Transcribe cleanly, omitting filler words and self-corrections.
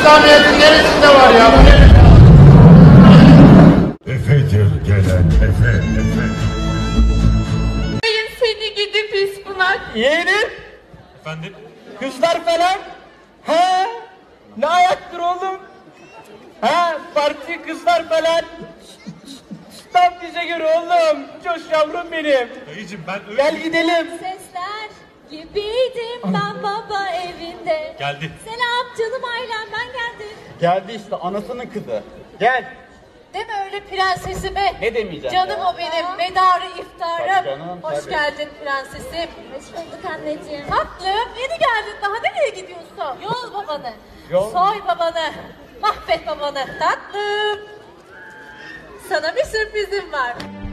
İslamiyet'in neresinde var ya? Bu ne? Efe'dir gelen Efe. Seni gidi pis bunak. Yeğenim. Efendim? Kızlar falan. He? Ne ayaktır oğlum? He? Parti kızlar falan. Tam bize göre oğlum. Coş yavrum benim. Dayıcım ben öyle... Gel gidelim. Sesler gibiydim ben baba evinde. Geldi. Selam canım ailem, ben geldim. Geldi işte anasının kızı. Gel. Deme öyle prensesime. Ne demeyeceğim Canım ya? o benim, medarı iftarım. Tabii canım, Hoş tabii. geldin prensesim. Hoş bulduk anneciğim. Tatlım, yeni geldin, daha nereye gidiyorsun? Yol babanı. Yol. Soy babanı. Mahvet babanı. Tatlım. Sana bir sürprizim var.